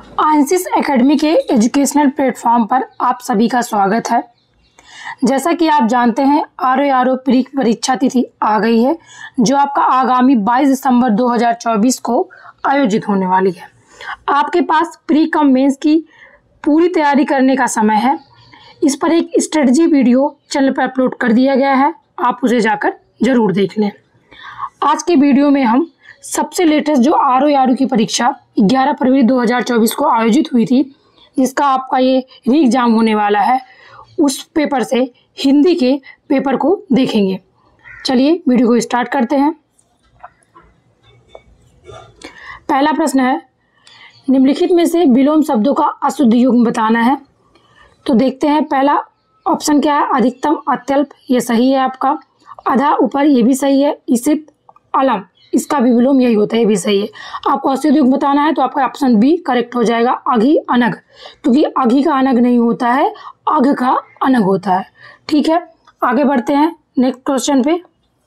आंसिस academy के educational platform पर आप सभी का स्वागत है। जैसा कि आप जानते हैं आरओ प्री परीक्षा तिथि आ गई है जो आपका आगामी 22 दिसंबर 2024 को आयोजित होने वाली है। आपके पास प्री कम मेंस की पूरी तैयारी करने का समय है। इस पर एक स्ट्रेटजी वीडियो चैनल पर अपलोड कर दिया गया है, आप उसे जाकर ज़रूर देख लें। आज के वीडियो में हम सबसे लेटेस्ट जो आरओ की परीक्षा 11 फरवरी 2024 को आयोजित हुई थी, जिसका आपका ये री एग्जाम होने वाला है, उस पेपर से हिंदी के पेपर को देखेंगे। चलिए वीडियो को स्टार्ट करते हैं। पहला प्रश्न है, निम्नलिखित में से विलोम शब्दों का अशुद्ध युग्म बताना है। तो देखते हैं, पहला ऑप्शन क्या है, अधिकतम, अत्यल्प, ये सही है आपका। आधा, ऊपर, ये भी सही है। इसित, अलम, इसका भी विलोम यही होता है, ये भी सही है। आपको अशुद्ध युग्म बताना है तो आपका ऑप्शन बी करेक्ट हो जाएगा, अघि, अनग, क्योंकि अघि का अनग नहीं होता है, अघ का अनग होता है। ठीक है, आगे बढ़ते हैं नेक्स्ट क्वेश्चन पे।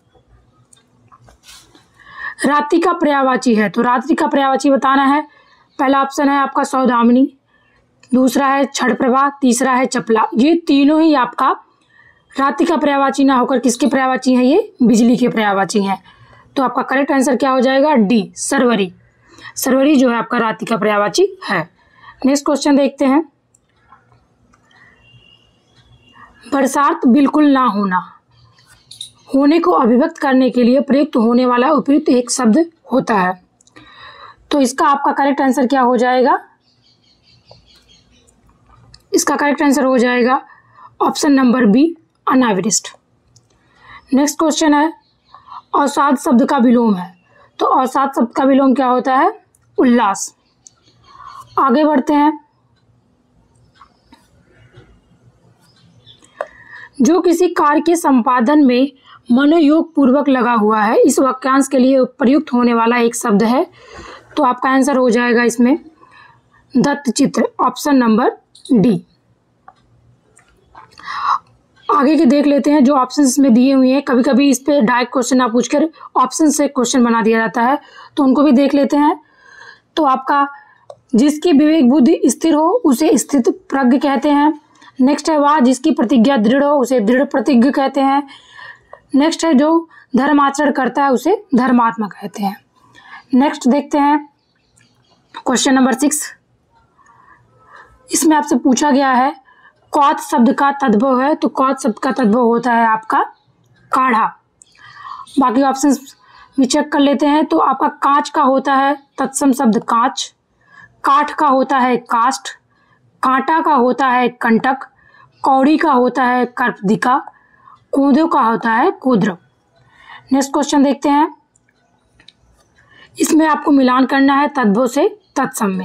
रात्रि का पर्यायवाची है, तो रात्रि का पर्यायवाची बताना है। पहला ऑप्शन है आपका सौदामिनी, दूसरा है क्षण प्रभा, तीसरा है चपला। ये तीनों ही आपका रात्रि का पर्यायवाची ना होकर किसके पर्यायवाची हैं, ये बिजली के पर्यायवाची हैं। तो आपका करेक्ट आंसर क्या हो जाएगा, डी, सरवरी। सरवरी जो है आपका रात्रि का पर्यायवाची है। नेक्स्ट क्वेश्चन देखते हैं, बरसात बिल्कुल ना होना, होने को अभिव्यक्त करने के लिए प्रयुक्त होने वाला उपयुक्त एक शब्द होता है। तो इसका आपका करेक्ट आंसर क्या हो जाएगा, इसका करेक्ट आंसर हो जाएगा ऑप्शन नंबर बी, अनावृष्ट। नेक्स्ट क्वेश्चन है, अवसाद शब्द का विलोम है। तो अवसाद शब्द का विलोम क्या होता है, उल्लास। आगे बढ़ते हैं, जो किसी कार्य के संपादन में मनोयोग पूर्वक लगा हुआ है, इस वाक्यांश के लिए प्रयुक्त होने वाला एक शब्द है। तो आपका आंसर हो जाएगा इसमें दत्तचित्र, ऑप्शन नंबर डी। आगे के देख लेते हैं जो ऑप्शन इसमें दिए हुए हैं। कभी कभी इस पे डायरेक्ट क्वेश्चन आप पूछकर ऑप्शन से क्वेश्चन बना दिया जाता है, तो उनको भी देख लेते हैं। तो आपका जिसकी विवेक बुद्धि स्थिर हो उसे स्थित प्रज्ञ कहते हैं। नेक्स्ट है, वह जिसकी प्रतिज्ञा दृढ़ हो उसे दृढ़ प्रतिज्ञ कहते हैं। नेक्स्ट है, जो धर्माचरण करता है उसे धर्मात्मा कहते हैं। नेक्स्ट देखते हैं क्वेश्चन नंबर 6। इसमें आपसे पूछा गया है कौत शब्द का तद्भव है। तो कौत शब्द का तद्भव होता है आपका काढ़ा। बाकी ऑप्शन भी चेक कर लेते हैं। तो आपका कांच का होता है तत्सम शब्द कांच, काठ का होता है काष्ठ, कांटा का होता है कंटक, कौड़ी का होता है कर्पदिका, कूदो का होता है कुद्र। नेक्स्ट क्वेश्चन देखते हैं, इसमें आपको मिलान करना है तद्भव से तत्सम में।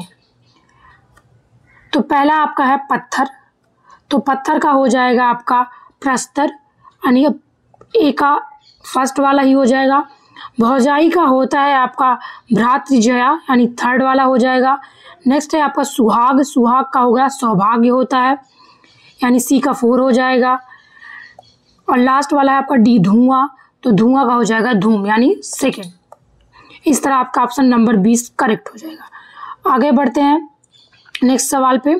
तो पहला आपका है पत्थर, तो पत्थर का हो जाएगा आपका प्रस्तर, यानी ए का फर्स्ट वाला ही हो जाएगा। भौजाई का होता है आपका भ्रातृजया, यानी थर्ड वाला हो जाएगा। नेक्स्ट है आपका सुहाग, सुहाग का होगा सौभाग्य होता है, यानी सी का 4 हो जाएगा। और लास्ट वाला है आपका डी, धुआं, तो धुआं का हो जाएगा धूम, यानी सेकेंड। इस तरह आपका ऑप्शन नंबर 20 करेक्ट हो जाएगा। आगे बढ़ते हैं नेक्स्ट सवाल पे।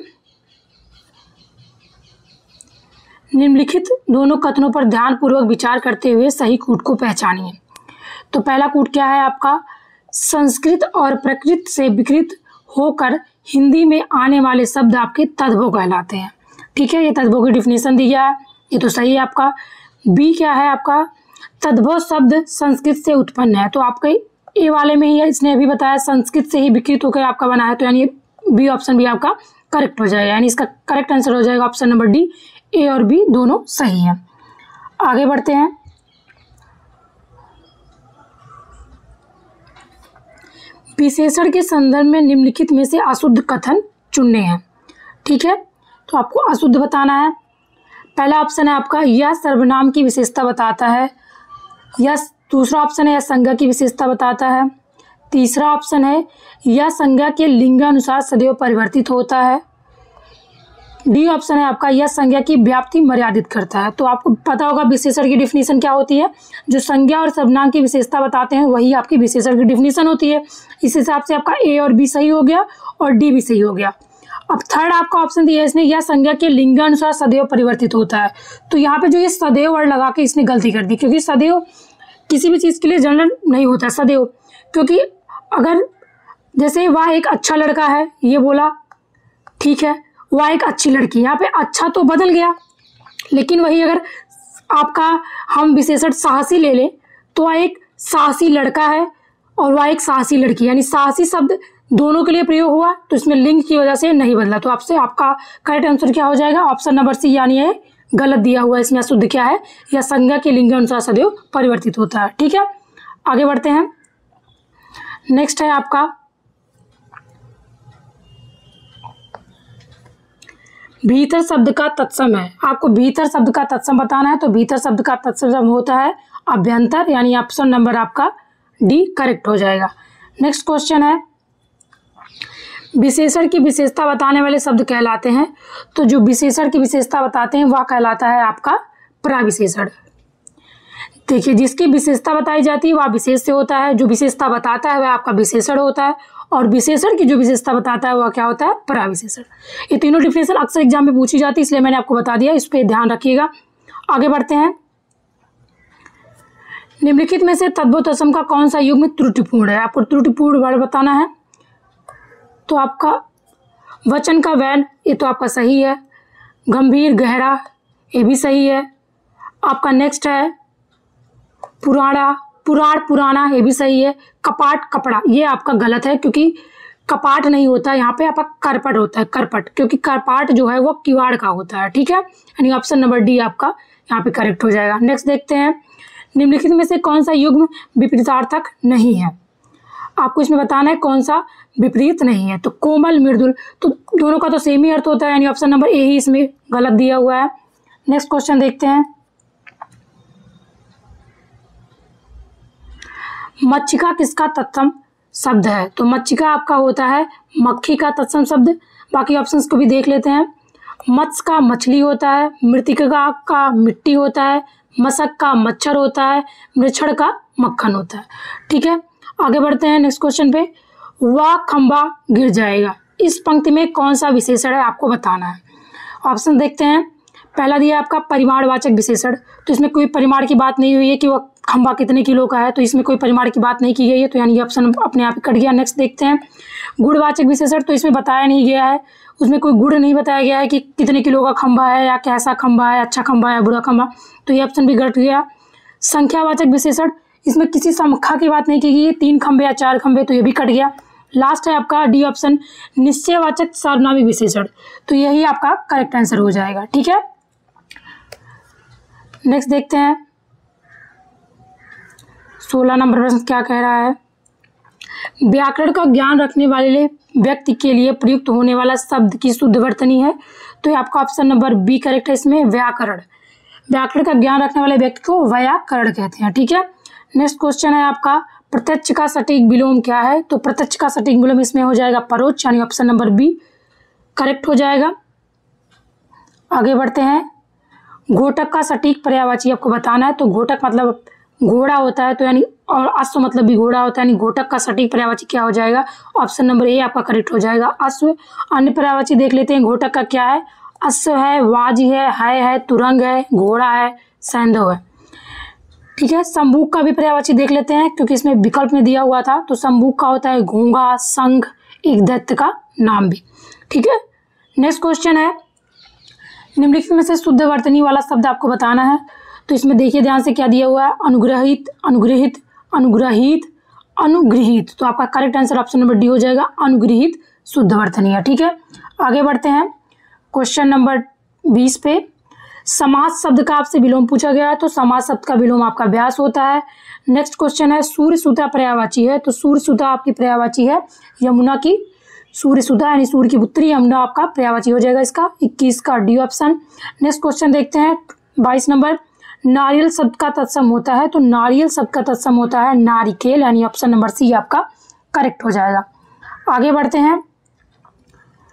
निम्नलिखित दोनों कथनों पर ध्यानपूर्वक विचार करते हुए सही कूट को पहचानिए। तो पहला कूट क्या है आपका, संस्कृत और प्रकृत से विकृत होकर हिंदी में आने वाले शब्द आपके तद्भव कहलाते हैं। ठीक है, ये तद्भव की डिफिनेशन दी गया है, ये तो सही है आपका। बी क्या है आपका, तद्भव शब्द संस्कृत से उत्पन्न है। तो आपके ए वाले में ही है, इसने अभी बताया संस्कृत से ही विकृत होकर आपका बना है, तो यानी बी ऑप्शन भी आपका करेक्ट हो जाएगा, यानी इसका करेक्ट आंसर हो जाएगा ऑप्शन नंबर डी। ए और बी दोनों सही हैं। आगे बढ़ते हैं, विशेषण के संदर्भ में निम्नलिखित में से अशुद्ध कथन चुनने हैं। ठीक है, तो आपको अशुद्ध बताना है। पहला ऑप्शन है आपका यह सर्वनाम की विशेषता बताता है, यह दूसरा ऑप्शन है यह संज्ञा की विशेषता बताता है, तीसरा ऑप्शन है यह संज्ञा के लिंगानुसार सदैव परिवर्तित होता है, डी ऑप्शन है आपका, यह संज्ञा की व्याप्ति मर्यादित करता है। तो आपको पता होगा विशेषण की डिफिनीशन क्या होती है, जो संज्ञा और सर्वनाम की विशेषता बताते हैं वही आपकी विशेषण की डिफिनीशन होती है। इस हिसाब से आपका ए और बी सही हो गया और डी भी सही हो गया। अब थर्ड आपका ऑप्शन दिया है इसने, यह संज्ञा के लिंगानुसार सदैव परिवर्तित होता है। तो यहाँ पे जो ये सदैव वर्ड लगा के इसने गलती कर दी, क्योंकि सदैव किसी भी चीज़ के लिए जनरल नहीं होता है सदैव। क्योंकि अगर जैसे वह एक अच्छा लड़का है ये बोला, ठीक है, वह एक अच्छी लड़की, यहाँ पे अच्छा तो बदल गया, लेकिन वही अगर आपका हम विशेषण साहसी ले लें तो वह एक साहसी लड़का है और वह एक साहसी लड़की, यानी साहसी शब्द दोनों के लिए प्रयोग हुआ, तो इसमें लिंग की वजह से नहीं बदला। तो आपसे आपका करेक्ट आंसर क्या हो जाएगा, ऑप्शन नंबर सी, यानी ये गलत दिया हुआ है। इसमें अशुद्ध क्या है, यह संज्ञा के लिंग अनुसार सदैव परिवर्तित होता है। ठीक है, आगे बढ़ते हैं। नेक्स्ट है आपका भीतर शब्द का तत्सम है। आपको भीतर शब्द का तत्सम बताना है। तो भीतर शब्द का तत्सम होता है अभ्यंतर, यानी ऑप्शन नंबर आपका डी करेक्ट हो जाएगा। नेक्स्ट क्वेश्चन है, विशेषण की विशेषता बताने वाले शब्द कहलाते हैं। तो जो विशेषण की विशेषता बताते हैं वह कहलाता है आपका प्रविशेषण। देखिए, जिसकी विशेषता बताई जाती है वह विशेष से होता है, जो विशेषता बताता है वह आपका विशेषण होता है, और विशेषण की जो विशेषता बताता है वह क्या होता है, प्रविशेषण। ये तीनों डिफिनेशन अक्सर एग्जाम में पूछी जाती है, इसलिए मैंने आपको बता दिया, इस पर ध्यान रखिएगा। आगे बढ़ते हैं। निम्नलिखित में से तद्भव असम का कौन सा युग्म त्रुटिपूर्ण है। आपको त्रुटिपूर्ण वर्ड बताना है। तो आपका वचन का वैन, ये तो आपका सही है। गंभीर, गहरा, ये भी सही है। आपका नेक्स्ट है पुराना, पुराण, पुराना, ये भी सही है। कपाट, कपड़ा, ये आपका गलत है, क्योंकि कपाट नहीं होता है, यहाँ पे आपका करपट होता है, करपट, क्योंकि करपाट जो है वो किवाड़ का होता है। ठीक है, यानी ऑप्शन नंबर डी आपका यहाँ पे करेक्ट हो जाएगा। नेक्स्ट देखते हैं, निम्नलिखित में से कौन सा युग्म विपरीतार्थक नहीं है। आपको इसमें बताना है कौन सा विपरीत नहीं है। तो कोमल, मृदुल, तो दोनों का तो सेम ही अर्थ होता है, यानी ऑप्शन नंबर ए ही इसमें गलत दिया हुआ है। नेक्स्ट क्वेश्चन देखते हैं, मक्षिका किसका तत्सम शब्द है। तो मक्षिका आपका होता है मक्खी का तत्सम शब्द। बाकी ऑप्शंस को भी देख लेते हैं। मत्स्य का मछली होता है, मृतिका का मिट्टी होता है, मशक का मच्छर होता है, मृक्षण का मक्खन होता है। ठीक है, आगे बढ़ते हैं नेक्स्ट क्वेश्चन पे। वह खंबा गिर जाएगा, इस पंक्ति में कौन सा विशेषण है आपको बताना है। ऑप्शन देखते हैं। पहला दिया आपका परिमाणवाचक विशेषण, तो इसमें कोई परिमाण की बात नहीं हुई है कि वह खंबा कितने किलो का है, तो इसमें कोई परिमाण की बात नहीं की गई है, तो यानी ये ऑप्शन अपने आप ही कट गया। नेक्स्ट देखते हैं गुणवाचक विशेषण, तो इसमें बताया नहीं गया है, उसमें कोई गुण नहीं बताया गया है कि कितने किलो का खंबा है या कैसा खंबा है, अच्छा खंबा है बुरा खंबा, तो ये ऑप्शन भी कट गया। संख्यावाचक विशेषण, इसमें किसी संख्या की बात नहीं की गई है, 3 खंबे या 4 खंबे, तो ये भी कट गया। लास्ट है आपका डी ऑप्शन, निश्चयवाचक सार्वनामिक विशेषण, तो यही आपका करेक्ट आंसर हो जाएगा। ठीक है, नेक्स्ट देखते हैं 16 नंबर प्रश्न क्या कह रहा है। व्याकरण का ज्ञान रखने वाले व्यक्ति के लिए प्रयुक्त होने वाला शब्द की शुद्ध वर्तनी है। तो ये आपका ऑप्शन नंबर बी करेक्ट है इसमें, व्याकरण। व्याकरण का ज्ञान रखने वाले व्यक्ति को व्याकरण कहते हैं। ठीक है, नेक्स्ट क्वेश्चन है आपका प्रत्यक्ष का सटीक विलोम क्या है। तो प्रत्यक्ष का सटीक विलोम इसमें हो जाएगा परोक्ष, यानी ऑप्शन नंबर बी करेक्ट हो जाएगा। आगे बढ़ते हैं, घोटक का सटीक पर्यायवाची आपको बताना है। तो घोटक मतलब घोड़ा होता है, तो यानी और अश्व मतलब भी घोड़ा होता है, यानी घोटक का सटीक पर्यायवाची क्या हो जाएगा, ऑप्शन नंबर ए आपका करेक्ट हो जाएगा, अश्व। अन्य पर्यायवाची देख लेते हैं घोटक का क्या है, अश्व है, वाजी है, तुरंग है, घोड़ा है, सैंधव है। ठीक है, संबूक का भी पर्यायवाची देख लेते हैं, क्योंकि इसमें विकल्प में दिया हुआ था। तो संबूक का होता है घोंगा, संघ, एक दैत्य का नाम भी। ठीक है, नेक्स्ट क्वेश्चन है, निम्नलिखित में से शुद्ध वर्तनी वाला शब्द आपको बताना है। तो इसमें देखिए ध्यान से क्या दिया हुआ है, अनुग्रहित, अनुग्रहित, अनुग्रहित, अनुगृहित, तो आपका correct answer option number D हो जाएगा, अनुगृहित शुद्ध वर्तनी है। ठीक है, आगे बढ़ते हैं क्वेश्चन नंबर 20 पे। समास शब्द का आपसे विलोम पूछा गया है। तो समास शब्द का विलोम आपका व्यास होता है। नेक्स्ट क्वेश्चन है, सूर्य सुता पर्यायवाची है। तो सूर्य सुता आपकी पर्यायवाची है यमुना की, सूर्य सुता यानी सूर्य की पुत्री यमुना आपका पर्यायवाची हो जाएगा इसका, 21 का डी ऑप्शन। नेक्स्ट क्वेश्चन देखते हैं 22 नंबर, नारियल शब्द का तत्सम होता है। तो नारियल शब्द का तत्सम होता है नारिकेल, यानी ऑप्शन नंबर सी आपका करेक्ट हो जाएगा। आगे बढ़ते हैं,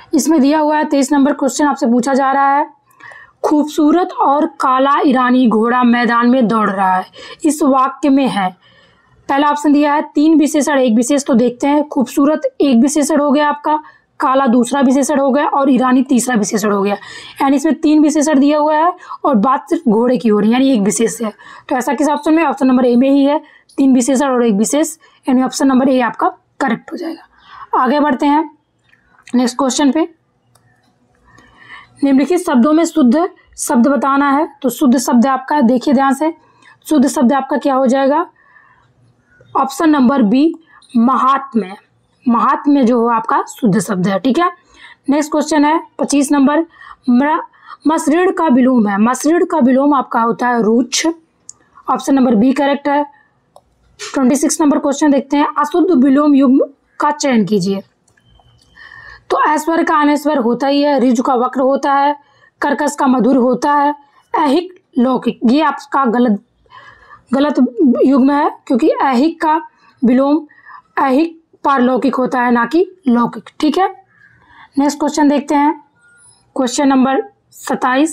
इसमें दिया हुआ है 23 नंबर क्वेश्चन आपसे पूछा जा रहा है, खूबसूरत और काला ईरानी घोड़ा मैदान में दौड़ रहा है, इस वाक्य में है। पहला ऑप्शन दिया है 3 विशेषण 1 विशेष, तो देखते हैं। खूबसूरत 1 विशेषण हो गया आपका, काला दूसरा विशेषण हो गया और ईरानी तीसरा विशेषण हो गया, यानी इसमें 3 विशेषण दिया हुआ है और बात सिर्फ घोड़े की हो रही है, यानी 1 विशेष है। तो ऐसा किस ऑप्शन में? ऑप्शन नंबर ए में ही है, 3 विशेषण और 1 विशेष, यानी ऑप्शन नंबर ए आपका करेक्ट हो जाएगा। आगे बढ़ते हैं नेक्स्ट क्वेश्चन पे। निम्नलिखित शब्दों में शुद्ध शब्द बताना है, तो शुद्ध शब्द आपका, देखिए ध्यान से, शुद्ध शब्द आपका क्या हो जाएगा? ऑप्शन नंबर बी, महात्म्य। महात्म्य जो हो आपका शुद्ध शब्द है, ठीक है। नेक्स्ट क्वेश्चन है 25 नंबर, मसृण का विलोम है, मसृण का विलोम आपका होता है रुक्ष, ऑप्शन नंबर बी करेक्ट है। 26 नंबर क्वेश्चन देखते हैं, अशुद्ध विलोम युग्म का चयन कीजिए। तो ऐश्वर्य का अनैश्वर होता ही है, ऋजु का वक्र होता है, कर्कश का मधुर होता है, ऐहिक लौकिक, ये आपका गलत युग्म है, क्योंकि ऐहिक का विलोम ऐहिक पारलौकिक होता है, ना कि लौकिक, ठीक है। नेक्स्ट क्वेश्चन देखते हैं, क्वेश्चन नंबर 27।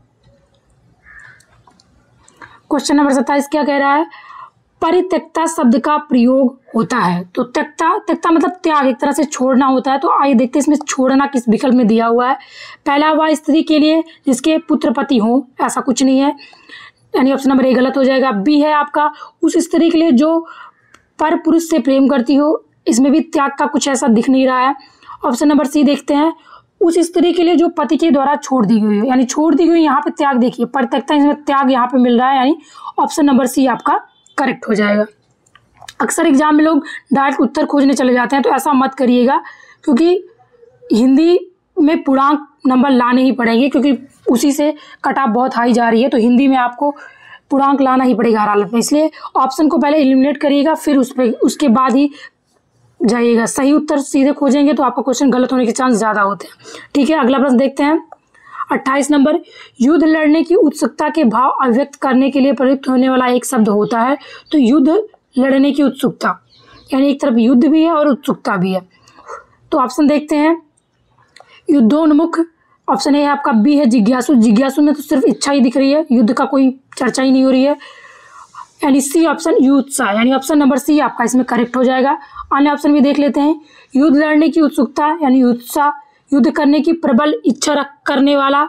क्वेश्चन नंबर 27 क्या कह रहा है? परित्यक्ता शब्द का प्रयोग होता है, तो त्यक्ता मतलब त्याग, एक तरह से छोड़ना होता है। तो आइए देखते हैं इसमें छोड़ना किस विकल्प में दिया हुआ है। पहला, वह स्त्री के लिए जिसके पुत्र पति हो, ऐसा कुछ नहीं है, यानी ऑप्शन नंबर ए गलत हो जाएगा। बी है आपका, उस स्त्री के लिए जो पर पुरुष से प्रेम करती हो, इसमें भी त्याग का कुछ ऐसा दिख नहीं रहा है। ऑप्शन नंबर सी देखते हैं, उस स्त्री के लिए जो पति के द्वारा छोड़ दी गई हो, यानी छोड़ दी गई, यहाँ पे त्याग देखिए, परित्यक्ता, इसमें त्याग यहाँ पे मिल रहा है, यानी ऑप्शन नंबर सी आपका करेक्ट हो जाएगा। अक्सर एग्जाम में लोग डायरेक्ट उत्तर खोजने चले जाते हैं, तो ऐसा मत करिएगा, क्योंकि हिंदी में पूर्णांक नंबर लाने ही पड़ेंगे, क्योंकि उसी से कट ऑफ बहुत हाई जा रही है, तो हिंदी में आपको पूर्णांक लाना ही पड़ेगा हर हालत में। इसलिए ऑप्शन को पहले एलिमिनेट करिएगा, फिर उसके बाद ही जाइएगा। सही उत्तर सीधे खोजेंगे तो आपका क्वेश्चन गलत होने के चांस ज़्यादा होते हैं, ठीक है। अगला प्रश्न देखते हैं 28 नंबर, युद्ध लड़ने की उत्सुकता के भाव अभिव्यक्त करने के लिए प्रयुक्त होने वाला एक शब्द होता है, तो युद्ध लड़ने की उत्सुकता, यानी एक तरफ युद्ध भी है और उत्सुकता भी है। तो ऑप्शन देखते हैं, युद्धोन्मुख, ऑप्शन ए आपका बी है जिज्ञासु, जिज्ञासु में तो सिर्फ इच्छा ही दिख रही है, युद्ध का कोई चर्चा ही नहीं हो रही है, यानी सी ऑप्शन युत्साह, यानी ऑप्शन नंबर सी आपका इसमें करेक्ट हो जाएगा। अन्य ऑप्शन भी देख लेते हैं, युद्ध लड़ने की उत्सुकता यानी युत्साह, युद्ध करने की प्रबल इच्छा करने वाला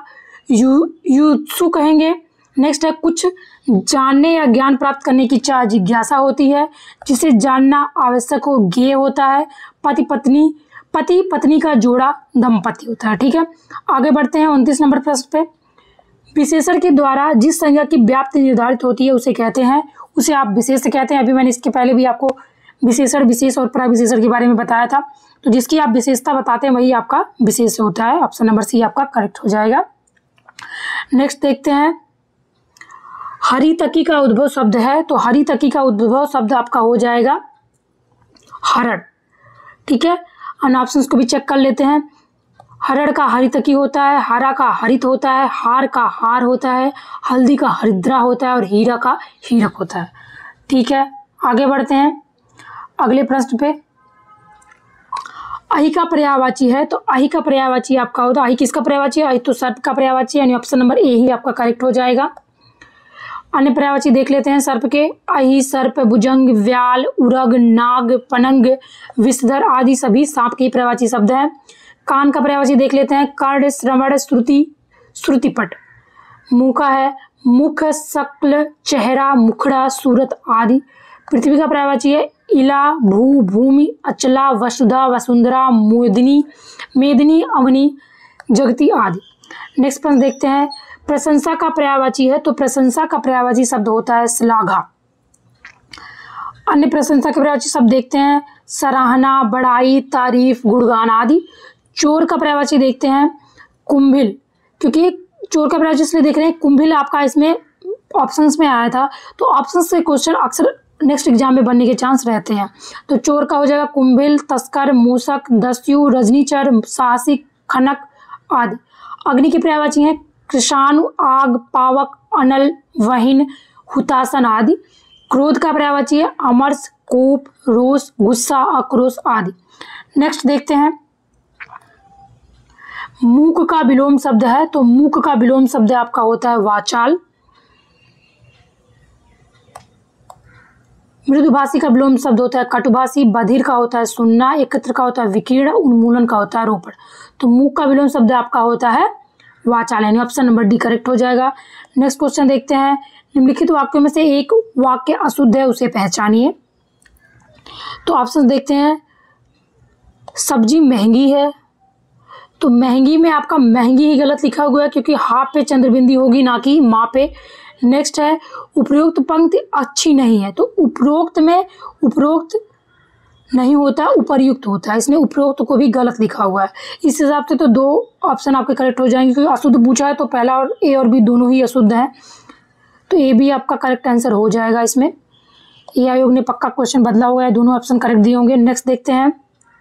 युत्सु कहेंगे। नेक्स्ट है, कुछ जानने या ज्ञान प्राप्त करने की चाह जिज्ञासा होती है, जिसे जानना आवश्यक हो ज्ञेय होता है। पति पत्नी का जोड़ा दंपति होता है, ठीक है। आगे बढ़ते हैं 29 नंबर प्रश्न पे। विशेषण के द्वारा जिस संज्ञा की व्याप्ति निर्धारित होती है उसे कहते हैं, उसे आप विशेष कहते हैं। अभी मैंने इसके पहले भी आपको विशेषण, विशेष और प्रविशेषण के बारे में बताया था, तो जिसकी आप विशेषता बताते हैं वही आपका विशेष होता है। ऑप्शन नंबर सी आपका करेक्ट हो जाएगा। नेक्स्ट देखते हैं, हरितकी का उद्भव शब्द है, तो हरितकी का उद्भव शब्द आपका हो जाएगा हरण, ठीक है। अन्य ऑप्शंस को भी चेक कर लेते हैं। हरण का हरितकी होता है, हरा का हरित होता है, हार का हार होता है, हल्दी का हरिद्रा होता है और हीरा का हीरक होता है, ठीक है। आगे बढ़ते हैं अगले प्रश्न पे। अहि का पर्यायवाची है, तो अहि का पर्यायवाची आपका होता है, अहि किसका पर्यायवाची है? अहि तो सर्प का पर्यायवाची है, यानी ऑप्शन नंबर ए ही आपका करेक्ट हो जाएगा। अन्य पर्यायवाची देख लेते हैं सर्प के। अहि, सर्प, भुजंग, व्याल, उरग, नाग, पनंग, विषधर आदि सभी सांप के पर्यायवाची शब्द हैं। कान का पर्यायवाची देख लेते हैं। कर्ण, श्रवण, श्रुति, श्रुतिपट। मुंह का है मुख, शक्ल, चेहरा, मुखड़ा, सूरत आदि। पृथ्वी का पर्यायवाची है इला, भू, भूमि, अचला, वसुधा, वसुंधरा, मेदिनी, अवनी, जगती आदि। नेक्स्ट प्रश्न देखते हैं, प्रशंसा का पर्यायवाची है, तो प्रशंसा का पर्यायवाची शब्द होता है श्लाघा। अन्य प्रशंसा के पर्यायवाची शब्द देखते हैं, सराहना, बड़ाई, तारीफ, गुणगान आदि। चोर का पर्यायवाची देखते हैं कुंभिल, क्योंकि चोर का पर्यायवाची इसलिए देख रहे हैं, कुंभिल आपका इसमें ऑप्शंस में आया था, तो ऑप्शंस से क्वेश्चन अक्सर नेक्स्ट एग्जाम में बनने के चांस रहते हैं। तो चोर का हो जाएगा कुंभिल, तस्कर, मूसक, दस्यु, रजनीचर, साहसिक, खनक आदि। अग्नि के पर्यायवाची हैं कृषाणु, आग, पावक, अनल, वहिन, हुतासन आदि। क्रोध का पर्यायवाची है अमर्ष, कोप, रोष, गुस्सा, आक्रोश आदि। नेक्स्ट देखते हैं मूक का विलोम शब्द है, तो मूक का विलोम शब्द आपका होता है वाचाल। मृदुभाषी का विलोम शब्द होता है कटुभाषी। बधिर का होता है सुनना। एकत्र का होता है विकीर्ण। उन्मूलन का होता है रोपण। तो मूक का विलोम शब्द आपका होता है वाचाल, यानी ऑप्शन नंबर डी करेक्ट हो जाएगा। नेक्स्ट क्वेश्चन देखते हैं। निम्नलिखित वाक्यों में से एक वाक्य अशुद्ध है, उसे पहचानिए। तो ऑप्शन देखते हैं। सब्जी महंगी है, तो महंगी में आपका महंगी ही गलत लिखा हुआ है, क्योंकि हा पे चंद्रबिंदी होगी, ना कि माँ पे। नेक्स्ट है उपरोक्त पंक्ति अच्छी नहीं है, तो उपरोक्त में उपरोक्त नहीं होता, उपर्युक्त होता है, इसमें उपरोक्त को भी गलत लिखा हुआ है। इस हिसाब से तो दो ऑप्शन आपके करेक्ट हो जाएंगे, क्योंकि अशुद्ध पूछा है तो पहला और ए और बी दोनों ही अशुद्ध हैं, तो ए भी आपका करेक्ट आंसर हो जाएगा। इसमें ए आयोग ने पक्का क्वेश्चन बदला हुआ है, दोनों ऑप्शन करेक्ट दिए होंगे। नेक्स्ट देखते हैं।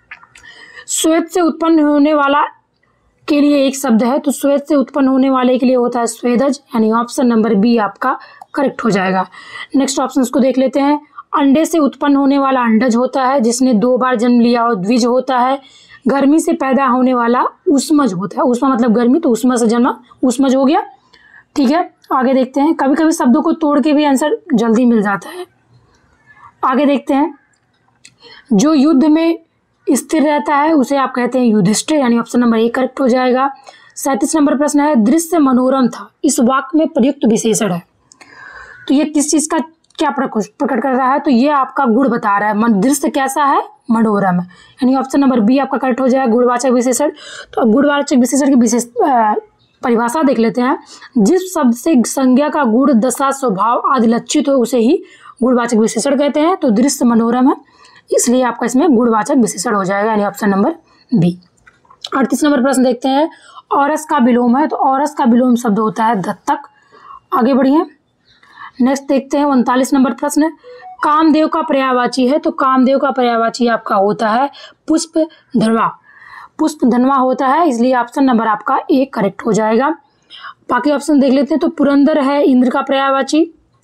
श्वेत से उत्पन्न होने वाला के लिए एक शब्द है, तो श्वेत से उत्पन्न होने वाले के लिए होता है स्वेदज, यानी ऑप्शन नंबर बी आपका करेक्ट हो जाएगा। नेक्स्ट ऑप्शन को देख लेते हैं। अंडे से उत्पन्न होने वाला अंडज होता है, जिसने 2 बार जन्म लिया हो द्विज होता है। गर्मी से पैदा होने वाला उष्मज होता है, उष्मा मतलब गर्मी, तो उष्मा से जन्मा उष्मज हो गया। ठीक है, आगे देखते हैं। कभी कभी शब्दों को तोड़ के भी आंसर जल्दी मिल जाता है। आगे देखते हैं। जो युद्ध में स्थिर रहता है उसे आप कहते हैं युधिष्ठिर, यानी ऑप्शन नंबर ए करेक्ट हो जाएगा। 37 नंबर प्रश्न है। दृश्य मनोरम था, इस वाक्य में प्रयुक्त विशेषण है, तो ये किस चीज का क्या प्रकट कर रहा है? तो ये आपका गुण बता रहा है। दृश्य कैसा है? मनोरम है, यानी ऑप्शन नंबर बी आपका करेक्ट हो जाएगा, गुणवाचक विशेषण। तो अब गुणवाचक विशेषण की विशेष परिभाषा देख लेते हैं। जिस शब्द से संज्ञा का गुण, दशा, स्वभाव आदि लक्षित हो उसे ही गुणवाचक विशेषण कहते हैं। तो दृश्य मनोरम है, इसलिए आपका इसमें गुणवाचक विशेषण हो जाएगा, यानी ऑप्शन नंबर बी। 38 नंबर प्रश्न देखते हैं। औरस का विलोम है, तो औरस का विलोम शब्द होता है दत्तक। आगे बढ़िए। नेक्स्ट देखते हैं 39 नंबर प्रश्न। कामदेव का पर्यायवाची है, तो कामदेव का पर्यायवाची आपका होता है पुष्पधनवा। पुष्पधनवा होता है, इसलिए ऑप्शन नंबर आपका ए करेक्ट हो जाएगा। बाकी ऑप्शन देख लेते हैं। तो पुरंदर है इंद्र का पर्यायवाची,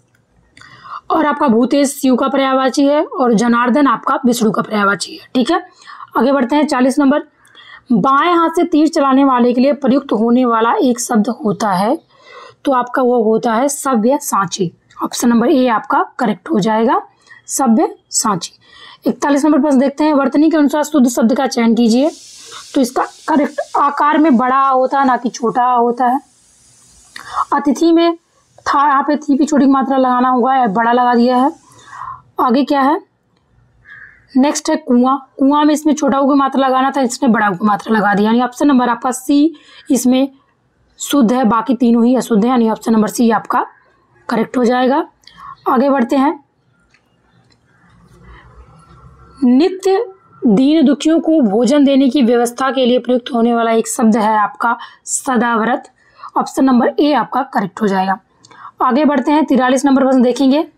और आपका भूतेश शिव का पर्यायवाची है, और जनार्दन आपका विष्णु का पर्यायवाची है। ठीक है, आगे बढ़ते हैं। 40 नंबर। बाएं हाथ से तीर चलाने वाले के लिए प्रयुक्त होने वाला एक शब्द होता है, तो आपका वो होता है सव्य साची। ऑप्शन नंबर ए आपका करेक्ट हो जाएगा, सव्य साची। 41 नंबर प्रश्न देखते हैं। वर्तनी के अनुसार शुद्ध शब्द का चयन कीजिए, तो इसका करेक्ट आकार में बड़ा होता है, ना कि छोटा होता है। अतिथि में था, यहाँ पे थी भी छोटी मात्रा लगाना होगा, बड़ा लगा दिया है। आगे क्या है? नेक्स्ट है कुआं। कुआं में इसमें छोटा ऊ की मात्रा लगाना था, इसमें बड़ा ऊ की मात्रा लगा दी, यानी ऑप्शन नंबर आपका सी इसमें शुद्ध है, बाकी तीनों ही अशुद्ध है, यानी ऑप्शन नंबर सी आपका करेक्ट हो जाएगा। आगे बढ़ते हैं। नित्य दीन दुखियों को भोजन देने की व्यवस्था के लिए प्रयुक्त होने वाला एक शब्द है आपका सदाव्रत। ऑप्शन नंबर ए आपका करेक्ट हो जाएगा। आगे बढ़ते हैं। 43 नंबर प्रश्न देखेंगे।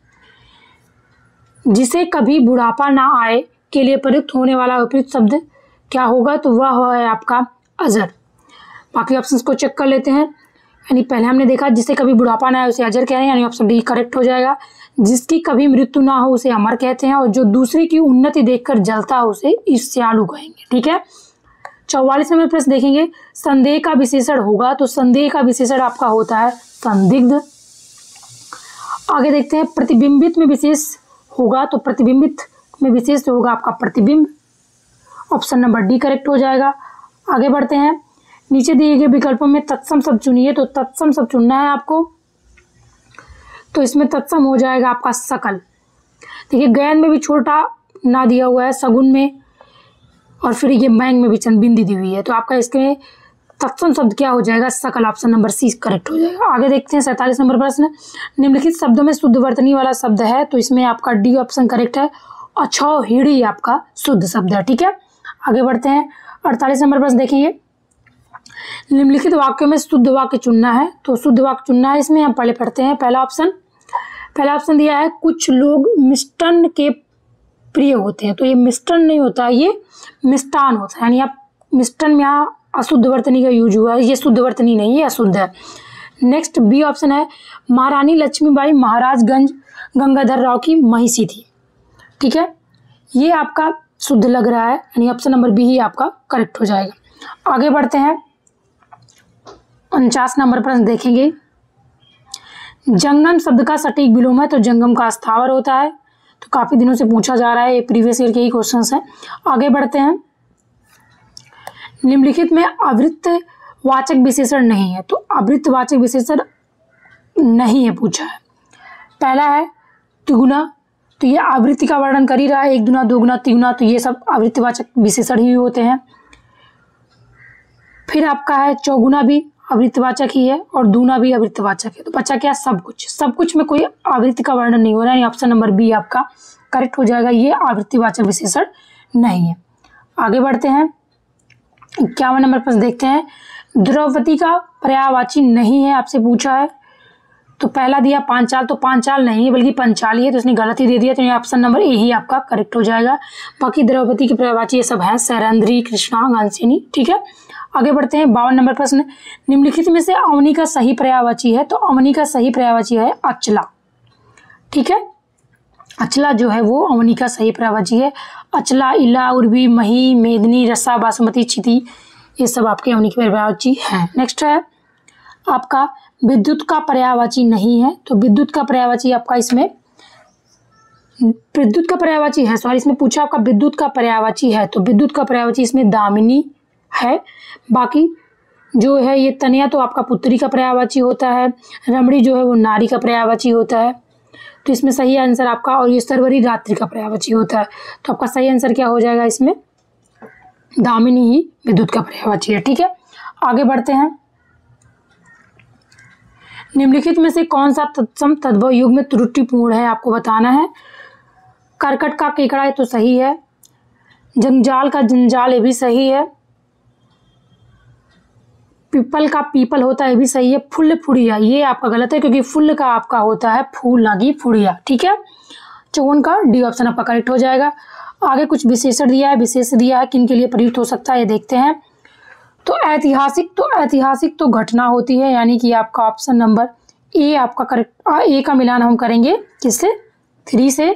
जिसे कभी बुढ़ापा ना आए के लिए प्रयुक्त होने वाला उपयुक्त शब्द क्या होगा? तो वह है आपका अजर। बाकी ऑप्शंस को चेक कर लेते हैं। यानी पहले हमने देखा जिसे कभी बुढ़ापा ना आए उसे अजर कह रहे हैं, यानी ऑप्शन डी करेक्ट हो जाएगा। जिसकी कभी मृत्यु ना हो उसे अमर कहते हैं, और जो दूसरे की उन्नति देखकर जलता हो उसे ईर्ष्यालु कहेंगे। ठीक है, 44 नंबर प्रश्न देखेंगे। संदेह का विशेषण होगा, तो संदेह का विशेषण आपका होता है संदिग्ध। आगे देखते हैं। प्रतिबिंबित में विशेष होगा, तो प्रतिबिंबित में विशेष होगा आपका प्रतिबिंब। ऑप्शन नंबर डी करेक्ट हो जाएगा। आगे बढ़ते हैं। नीचे दिए गए विकल्पों में तत्सम शब्द चुनिए, तो तत्सम शब्द चुनना है आपको, तो इसमें तत्सम हो जाएगा आपका सकल। देखिए गैन में भी छोटा ना दिया हुआ है, सगुन में, और फिर ये मैंग में भी चंद बिंदी दी हुई है, तो आपका इसके तत्सम शब्द क्या हो जाएगा? सकल। ऑप्शन नंबर सी करेक्ट हो जाएगा। आगे देखते हैं 47 नंबर प्रश्न। निम्नलिखित शब्दों में शुद्ध वर्तनी वाला शब्द है, तो इसमें आपका डी ऑप्शन करेक्ट है। अछौहिड़ी आपका शुद्ध शब्द है। ठीक है, आगे बढ़ते हैं। 48 नंबर प्रश्न देखेंगे। निम्नलिखित वाक्यों में शुद्ध वाक्य चुनना है, तो शुद्ध वाक्य चुनना है। इसमें हम पहले पढ़ते हैं। पहला ऑप्शन दिया है कुछ लोग मिष्टान के प्रिय होते हैं, तो ये मिष्टान नहीं होता, ये मिष्टान होता है, यानी आप मिष्टान में यहाँ अशुद्ध वर्तनी का यूज हुआ है, ये शुद्ध वर्तनी नहीं है, अशुद्ध है। नेक्स्ट बी ऑप्शन है महारानी लक्ष्मीबाई महाराजगंज गंगाधर राव की महिषी थी। ठीक है, ये आपका शुद्ध लग रहा है, यानी ऑप्शन नंबर बी ही आपका करेक्ट हो जाएगा। आगे बढ़ते हैं। 49 नंबर प्रश्न देखेंगे। जंगम शब्द का सटीक विलोम है तो जंगम का स्थावर होता है। तो काफी दिनों से पूछा जा रहा है, ये प्रीवियस ईयर के ही क्वेश्चन है। आगे बढ़ते हैं। निम्नलिखित में आवृत्तवाचक विशेषण नहीं है, तो आवृत्तवाचक विशेषण नहीं है पूछा है। पहला है तिगुना, तो ये आवृत्ति का वर्णन कर ही रहा है, 1 गुना 2 गुना 3 गुना, तो ये सब आवृत्तिवाचक विशेषण ही होते हैं। फिर आपका है चौगुना भी आवृत्तिवाचक ही है और दूना भी आवृत्तिवाचक है। तो बच्चा क्या, सब कुछ में कोई आवृत्ति का वर्णन नहीं हो रहा है, ऑप्शन नंबर बी आपका करेक्ट हो जाएगा, ये आवृत्तिवाचक विशेषण नहीं है। आगे बढ़ते हैं। 51 नंबर प्रश्न देखते हैं। द्रौपदी का पर्यायवाची नहीं है, आपसे पूछा है। तो पहला दिया पांचाल, तो पांचाल नहीं है बल्कि पंचाली है, तो उसने गलत ही दे दिया, तो ये ऑप्शन नंबर ए ही आपका करेक्ट हो जाएगा। बाकी द्रौपदी के पर्यायवाची ये सब है, सैरंध्री, कृष्णा, गांसिनी, ठीक है। आगे बढ़ते हैं। 52 नंबर प्रश्न। निम्नलिखित में से अवनी का सही पर्यायवाची है, तो अवनी का सही पर्यायवाची है अचला, ठीक है। अचला जो है वो अवनी का सही पर्यायवाची है। अचला, इला, उर्वी, मही, मेदनी, रसा, बासमती, चिति, ये सब आपके अवनी के पर्यायवाची हैं। नेक्स्ट है आपका विद्युत का पर्यायवाची नहीं है, तो विद्युत का पर्यायवाची आपका इसमें विद्युत का पर्यायवाची है, सॉरी इसमें पूछा आपका विद्युत का पर्यायवाची है, तो विद्युत का पर्यायवाची इसमें दामिनी है। बाकी जो है ये तनया तो आपका पुत्री का पर्यायवाची होता है, रमणी जो है वो नारी का पर्यायवाची होता है, तो इसमें सही आंसर आपका, और ये सरवरी रात्रि का पर्यायवाची होता है, तो आपका सही आंसर क्या हो जाएगा, इसमें दामिनी ही विद्युत का पर्यायवाची है, ठीक है। आगे बढ़ते हैं। निम्नलिखित में से कौन सा तत्सम तद्भव युग में त्रुटिपूर्ण है, आपको बताना है। करकट का केकड़ा है तो सही है, जंजाल का जंजाल ये भी सही है, पीपल का पीपल होता है ये भी सही है, फुल फुड़िया ये आपका गलत है क्योंकि फुल का आपका होता है फूल ना कि फुड़िया, ठीक है। 54 का डी ऑप्शन आपका करेक्ट हो जाएगा। आगे कुछ विशेषण दिया है, विशेष दिया है किन के लिए प्रयुक्त हो सकता है ये देखते हैं। तो ऐतिहासिक तो घटना होती है, यानी कि आपका ऑप्शन नंबर ए आपका करेक्ट, ए का मिलान हम करेंगे किससे, 3 से।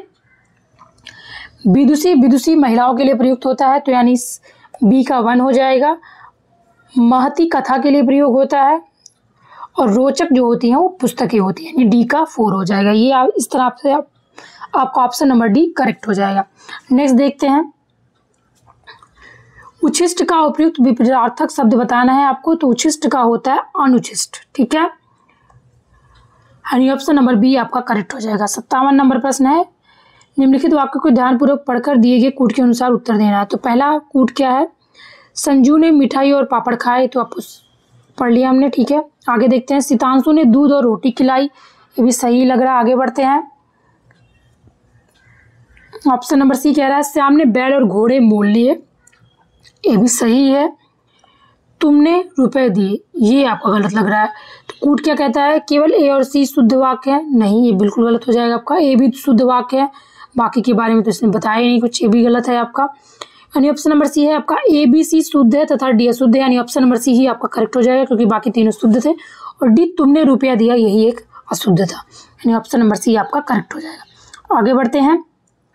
विदुषी महिलाओं के लिए प्रयुक्त होता है, तो यानी बी का 1 हो जाएगा। महती कथा के लिए प्रयोग होता है, और रोचक जो होती हैं वो पुस्तकें होती हैं, यानी डी का 4 हो जाएगा। ये इस तरह से आपका ऑप्शन नंबर डी करेक्ट हो जाएगा। नेक्स्ट देखते हैं। उच्छिष्ट का उपयुक्त विपरीतार्थक शब्द बताना है आपको, तो उच्छिष्ट का होता है अनुच्छिष्ट, ठीक है, यानी ऑप्शन नंबर बी आपका करेक्ट हो जाएगा। 57 नंबर प्रश्न है। निम्नलिखित वाक्य को ध्यानपूर्वक पढ़कर दिए गए कूट के अनुसार उत्तर देना है। तो पहला कूट क्या है, संजू ने मिठाई और पापड़ खाए, तो आप पढ़ लिया हमने, ठीक है। आगे देखते हैं। सीतांशु ने दूध और रोटी खिलाई, ये भी सही लग रहा है। आगे बढ़ते हैं। ऑप्शन नंबर सी कह रहा है श्याम ने बैल और घोड़े मोल लिए, ये भी सही है। तुमने रुपए दिए, ये आपका गलत लग रहा है। तो कूट क्या कहता है, केवल ए और सी शुद्ध वाक्य है, नहीं ये बिल्कुल गलत हो जाएगा आपका। ए भी शुद्ध वाक्य है, बाकी के बारे में तो इसने बताया ही नहीं कुछ, ये भी गलत है आपका। यानी ऑप्शन नंबर सी है आपका, ए बी सी शुद्ध है तथा डी अशुद्ध है, यानी ऑप्शन नंबर सी ही आपका करेक्ट हो जाएगा क्योंकि बाकी तीनों शुद्ध थे, और डी तुमने रुपया दिया यही एक अशुद्ध था, यानी ऑप्शन नंबर सी आपका करेक्ट हो जाएगा। आगे बढ़ते हैं।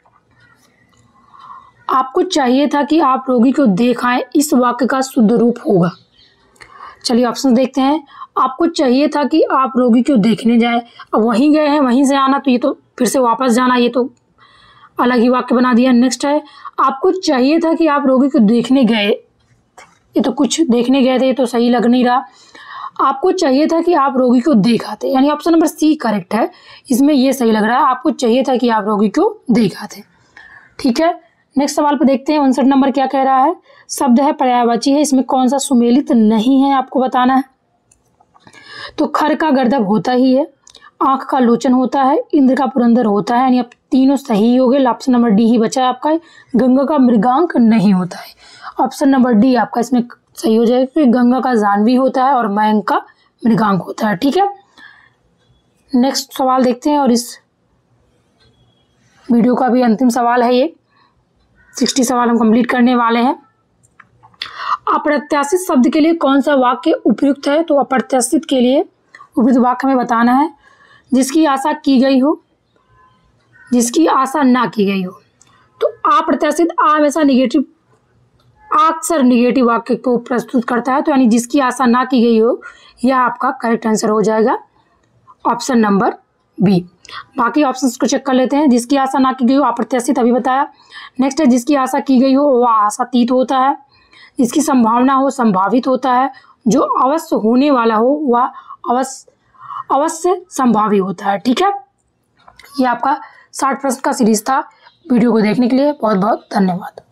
आपको चाहिए था कि आप रोगी को देखाएं, इस वाक्य का शुद्ध रूप होगा। चलिए ऑप्शन देखते हैं। आपको चाहिए था कि आप रोगी को देखने जाएं, अब वहीं गए हैं वहीं से आना, तो ये तो फिर से वापस जाना, ये तो अलग ही वाक्य बना दिया। नेक्स्ट है, आपको चाहिए था कि आप रोगी को देखने गए, ये तो कुछ देखने गए थे, ये तो सही लग नहीं रहा। आपको चाहिए था कि आप रोगी को देखाते, यानी ऑप्शन नंबर सी करेक्ट है, इसमें ये सही लग रहा है। आपको चाहिए था कि आप रोगी को देखाते, ठीक है। नेक्स्ट सवाल पे देखते हैं। 59 नंबर क्या कह रहा है, शब्द है पर्यायवाची है, इसमें कौन सा सुमेलित नहीं है आपको बताना है। तो खर का गर्दभ होता ही है, आंख का लोचन होता है, इंद्र का पुरंदर होता है, यानी अब तीनों सही हो गए। ऑप्शन नंबर डी ही बचा है आपका। गंगा का मृगांक नहीं होता है, ऑप्शन नंबर डी आपका इसमें सही हो जाएगा क्योंकि गंगा का जाह्नवी होता है और मयंक का मृगांक होता है, ठीक है। नेक्स्ट सवाल देखते हैं, और इस वीडियो का भी अंतिम सवाल है ये, 60 सवाल हम कंप्लीट करने वाले हैं। अप्रत्याशित शब्द के लिए कौन सा वाक्य उपयुक्त है, तो अप्रत्याशित के लिए उपयुक्त वाक्य हमें बताना है। जिसकी आशा की गई हो, जिसकी आशा ना की गई हो। तो अप्रत्याशित आ हमेशा निगेटिव अक्सर निगेटिव वाक्य को प्रस्तुत करता है। तो यानी जिसकी आशा ना की गई हो, यह आपका करेक्ट आंसर हो जाएगा ऑप्शन नंबर बी। बाकी ऑप्शंस को चेक कर लेते हैं। जिसकी आशा ना की गई हो अप्रत्याशित अभी बताया। नेक्स्ट है जिसकी आशा की गई हो वह आशातीत होता है। जिसकी संभावना हो संभावित होता है। जो अवश्य होने वाला हो वह अवश्य संभावी होता है। ठीक है, ये आपका 60 प्रश्न का सीरीज था। वीडियो को देखने के लिए बहुत बहुत धन्यवाद।